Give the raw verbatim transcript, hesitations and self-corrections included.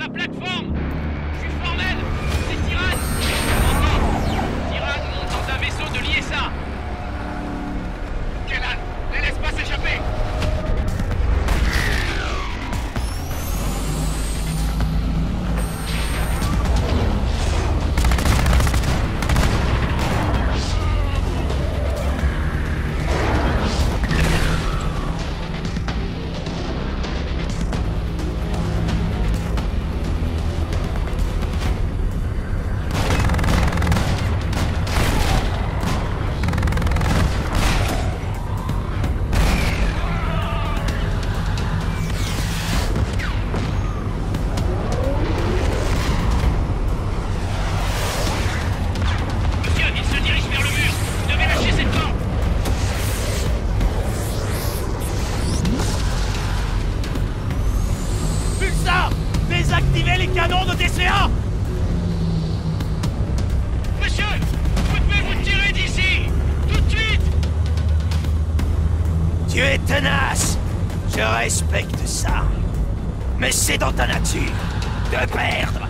la plateforme! Je suis formel! C'est Tyrann! Entends! Tyrann monte dans un vaisseau de l'I S A! Kellan, les laisse pas s'échapper! Désactivez les canons de D C A! Monsieur! Vous devez vous tirer d'ici! Tout de suite! Tu es tenace! Je respecte ça. Mais c'est dans ta nature de perdre!